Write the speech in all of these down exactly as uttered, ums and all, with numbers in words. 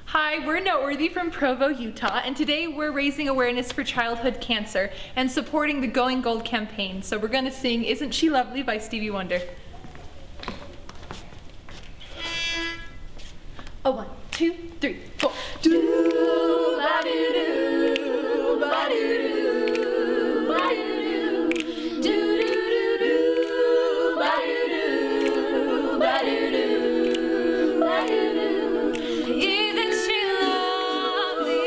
Hi, we're Noteworthy from Provo, Utah, and today we're raising awareness for childhood cancer and supporting the Going Gold campaign. So we're going to sing Isn't She Lovely by Stevie Wonder. Oh, one, two, three, four. Do ba do do ba do do ba do do do do do ba do do ba do do ba do do. Isn't she lovely?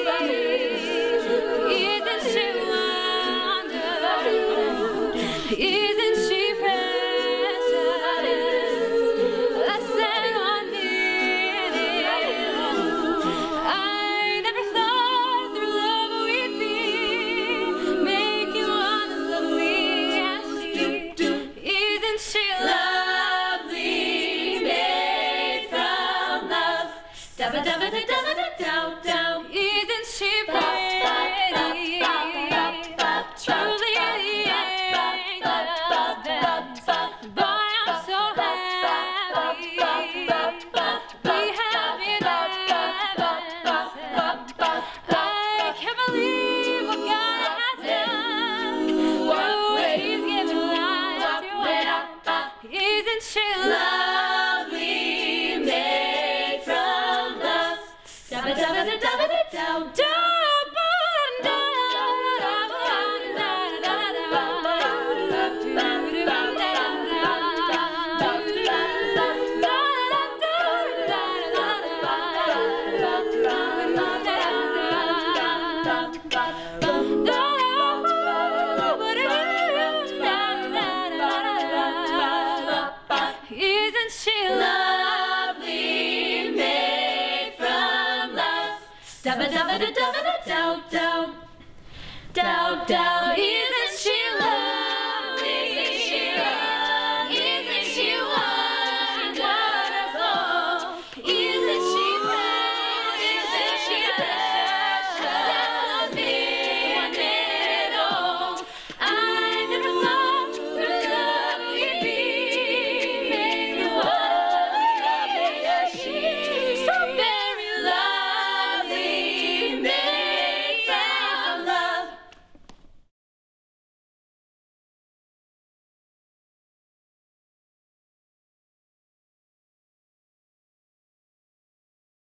Isn't she wonderful? Isn't she precious? Less than one minute. I never thought through love we'd be making one as lovely as she. Isn't she lovely? Made from love. Dabba dabba da dabba da dow dow. Isn't she pretty? Truly the angel dance. Boy, I'm so happy. Be happy never. I can't believe what God has done. Oh, He's given life to it. Isn't she lovely? Made from love. Dabba dabba da dabba da dow dow. Isn't she lovely? Made from love. Dabba dabba da dabba da dow dow. Dow dow.